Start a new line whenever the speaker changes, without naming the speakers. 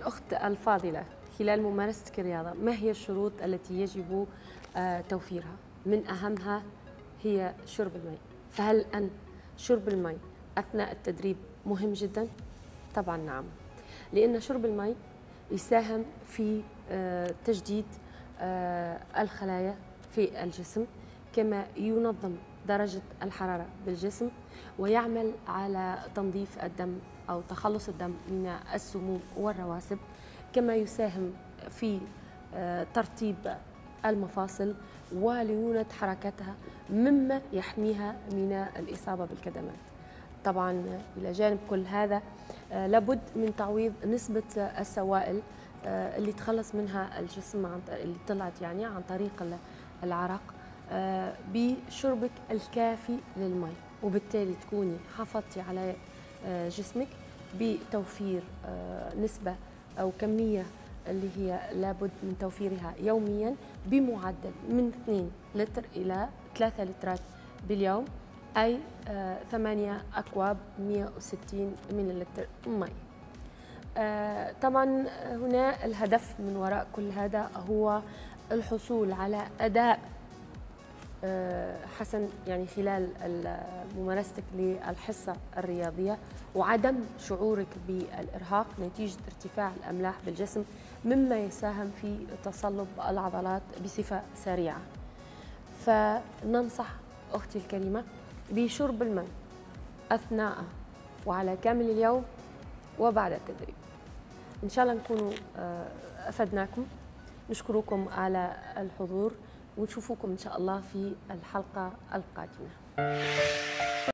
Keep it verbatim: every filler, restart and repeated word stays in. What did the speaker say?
الأخت الفاضلة، خلال ممارستك الرياضة ما هي الشروط التي يجب توفيرها؟ من أهمها هي شرب الماء. فهل أن شرب الماء أثناء التدريب مهم جدا؟ طبعا نعم، لأن شرب الماء يساهم في تجديد الخلايا في الجسم، كما ينظم درجة الحرارة بالجسم، ويعمل على تنظيف الدم أو تخلص الدم من السموم والرواسب، كما يساهم في ترطيب المفاصل وليونة حركتها، مما يحميها من الإصابة بالكدمات. طبعا إلى جانب كل هذا لابد من تعويض نسبة السوائل اللي تخلص منها الجسم عن اللي طلعت يعني عن طريق العرق بشربك الكافي للماء، وبالتالي تكوني حافظتي على جسمك بتوفير نسبة أو كمية اللي هي لابد من توفيرها يوميا بمعدل من اثنين لتر إلى ثلاثة لترات باليوم، أي ثمانية أكواب مئة وستين مللتر ماء. طبعا هنا الهدف من وراء كل هذا هو الحصول على أداء حسن يعني خلال ممارستك للحصة الرياضية، وعدم شعورك بالإرهاق نتيجة ارتفاع الأملاح بالجسم، مما يساهم في تصلب العضلات بصفة سريعة. فننصح أختي الكريمة بشرب الماء أثناء وعلى كامل اليوم وبعد التدريب. إن شاء الله نكون أفدناكم. نشكركم على الحضور، ونشوفكم إن شاء الله في الحلقة القادمة.